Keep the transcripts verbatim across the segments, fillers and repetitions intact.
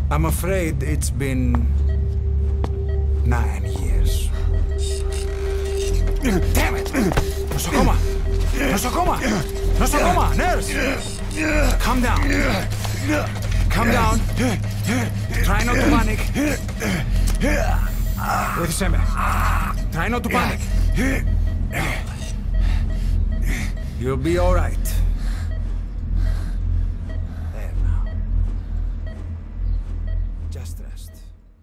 I'm afraid it's been nine years. Damn it! Nosocoma! Nosocoma! Nosocoma! Nurse! Calm down. Calm down. Try not to panic. Wait a second. Try not to panic. You'll be all right. There now. Just rest.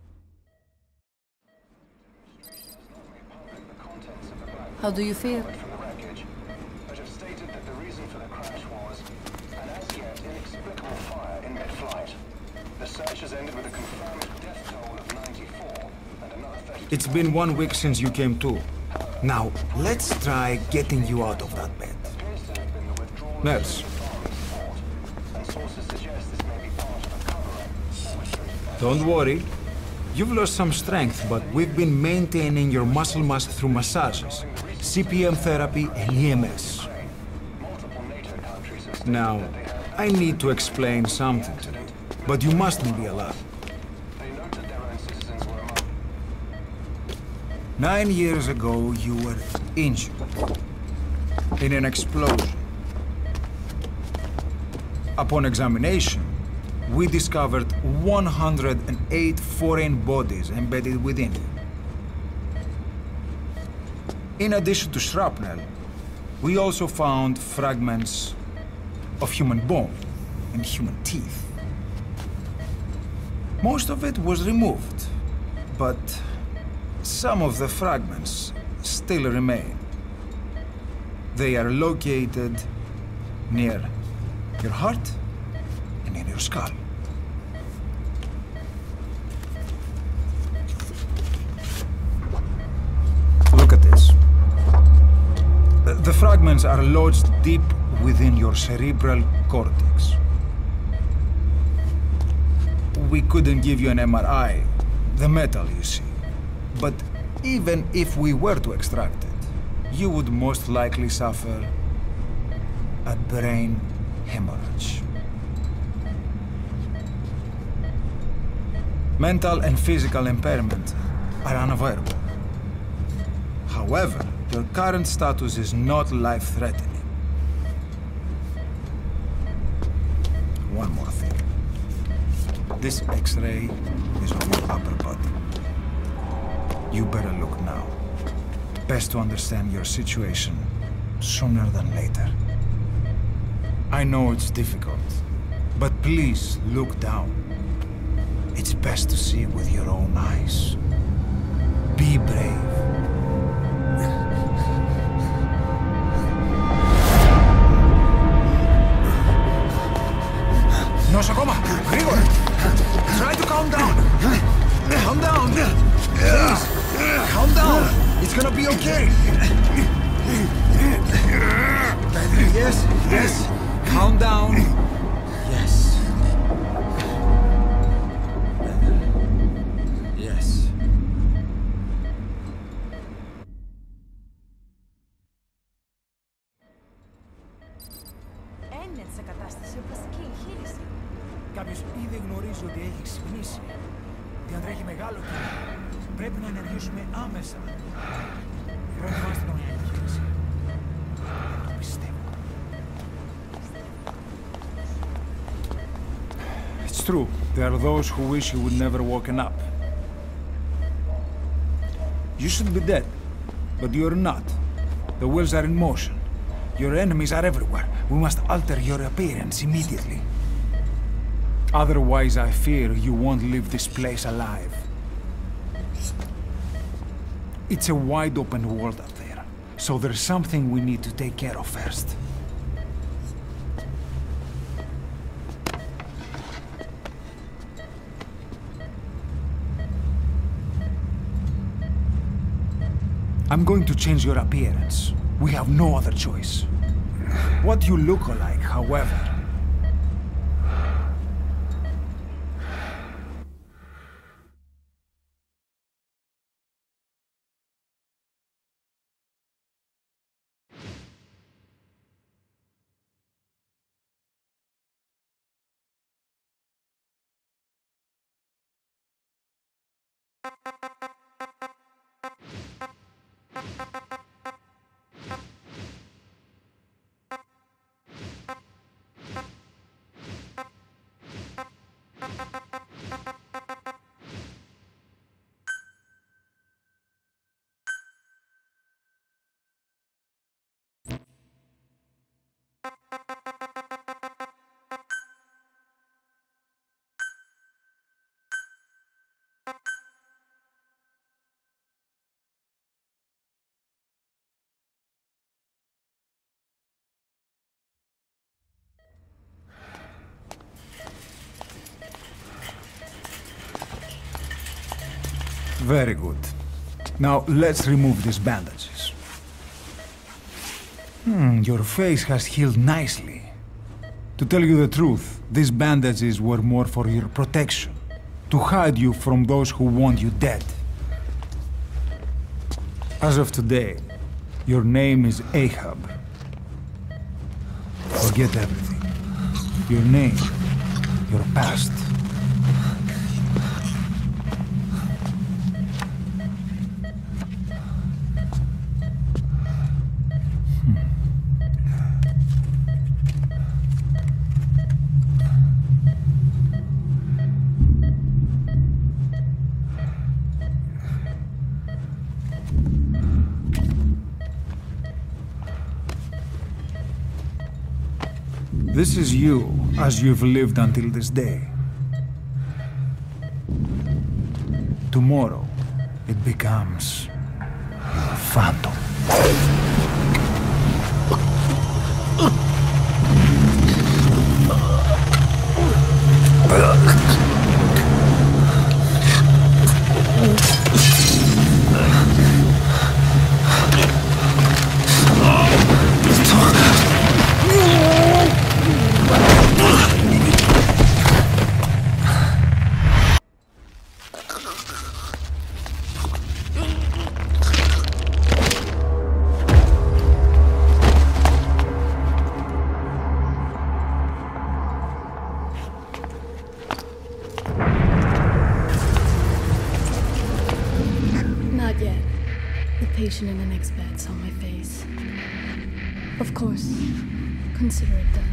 How do you feel? But have stated that the reason for the crash was an as yet inexplicable fire in mid-flight. The search has ended with a confirmed death toll of ninety-four and another thirty. It's been one week since you came to. Now, let's try getting you out of that bed. Appears to have been the withdrawal Nurse. of the sport, and sources suggest this may be part of a cover-up. Don't worry. You've lost some strength, but we've been maintaining your muscle mass through massages, C P M therapy, and E M S. Multiple NATO countries have stated Now, that they have. I need to explain something to you, but you mustn't be alarmed. They noted their own citizens were among. Nine years ago, you were injured in an explosion. Upon examination, we discovered one hundred eight foreign bodies embedded within you. In addition to shrapnel, we also found fragments of human bone and human teeth. Most of it was removed, but some of the fragments still remain. They are located near your heart and in your skull. Look at this. The fragments are lodged deep within your cerebral cortex. We couldn't give you an M R I, the metal, you see. But even if we were to extract it, you would most likely suffer a brain hemorrhage. Mental and physical impairment are unavoidable. However, your current status is not life-threatening. One more thing. This X-ray is of your upper body. You better look now. Best to understand your situation sooner than later. I know it's difficult, but please look down. It's best to see with your own eyes. Be brave. Nosocoma! Grigor! Try to calm down! Calm down! Please! Calm down! It's gonna be okay! Yes, yes! Calm down! Yes. Yes. Ένιωθε σε κατάσταση οπλιστική εγχείρηση. Κάποιος ήδη γνωρίζει ότι έχει ξυπνήσει. Διατρέχει μεγάλο κίνημα. Πρέπει να ενεργήσουμε άμεσα. Προετοιμάστε τον για εγχείρηση. Δεν το πιστεύω. It's true. There are those who wish you would never woken up. You should be dead, but you're not. The wheels are in motion. Your enemies are everywhere. We must alter your appearance immediately. Otherwise, I fear you won't leave this place alive. It's a wide open world up there, so there's something we need to take care of first. I'm going to change your appearance. We have no other choice. What you look like, however, Very good. Now, let's remove these bandages. Hmm, your face has healed nicely. To tell you the truth, these bandages were more for your protection, to hide you from those who want you dead. As of today, your name is Ahab. Forget everything. Your name, your past. This is you, as you've lived until this day. Tomorrow, it becomes your phantom. Patient in the next bed saw my face. Of course, consider it done.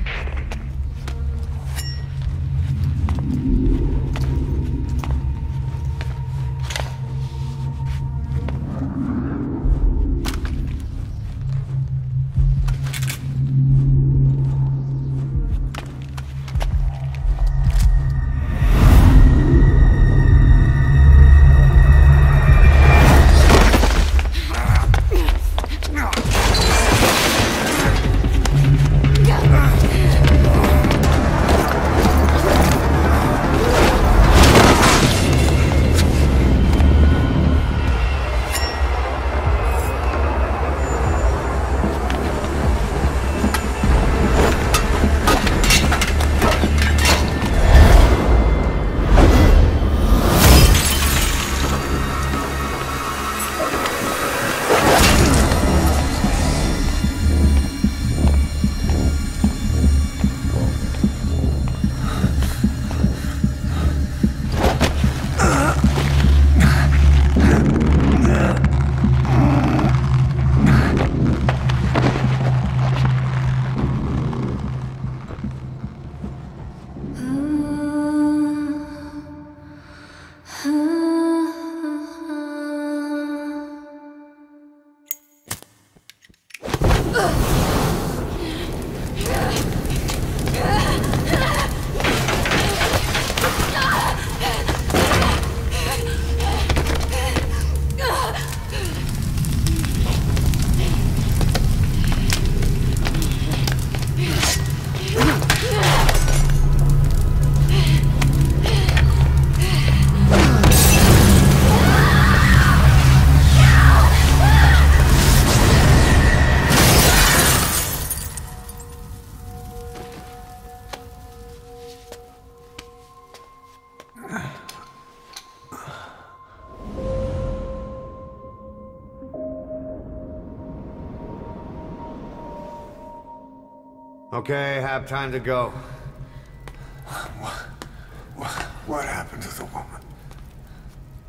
Okay, have time to go. What, what, what happened to the woman?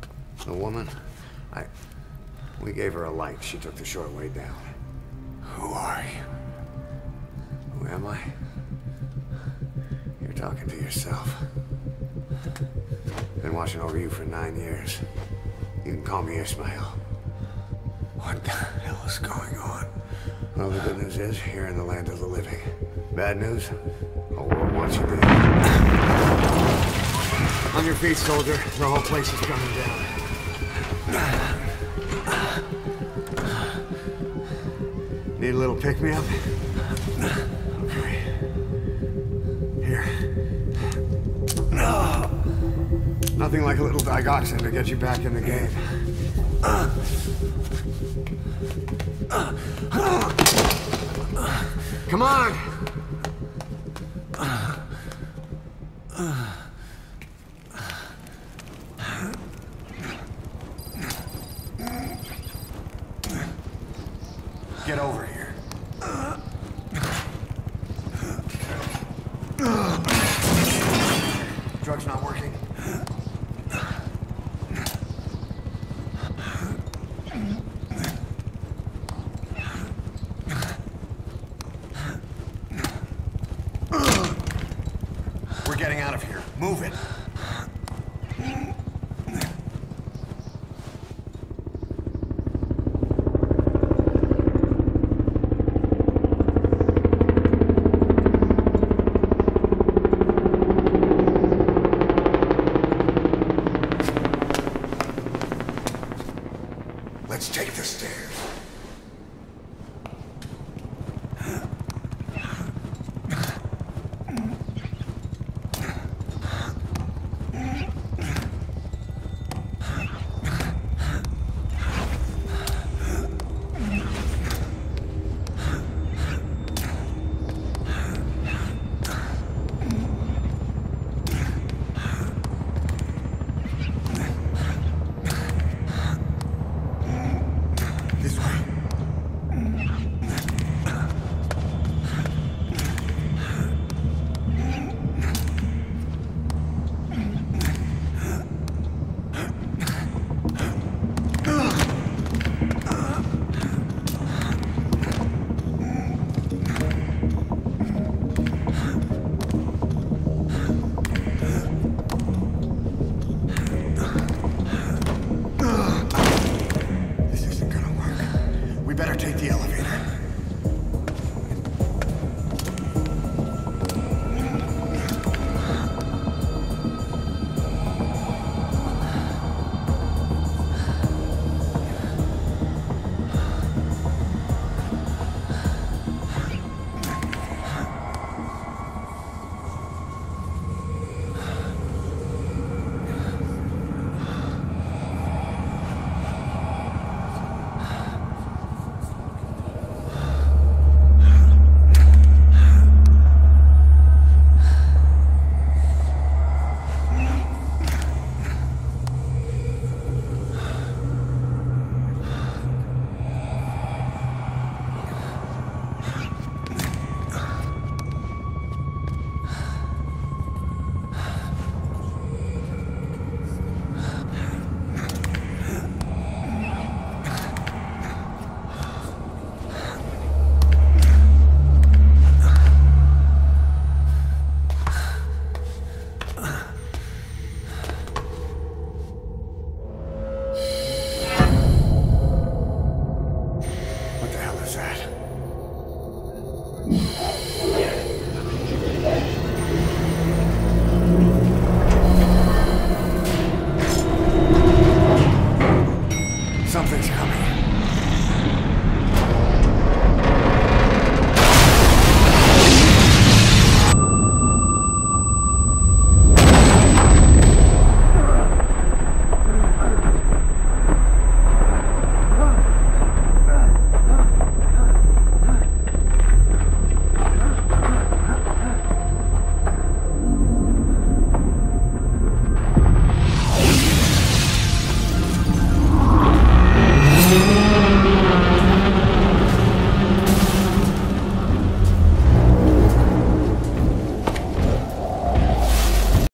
The woman? I... We gave her a light. She took the short way down. Who are you? Who am I? You're talking to yourself. Been watching over you for nine years. You can call me Ishmael. What the hell is going on? Well, the good news is, you're in the land of the living. Bad news? The whole world wants you dead. On your feet, soldier. The whole place is coming down. Need a little pick-me-up? Okay. Here. Nothing like a little digoxin to get you back in the game. Come on! Get over here. Drug's not working. We're getting out of here. Move it. Let's take the stairs.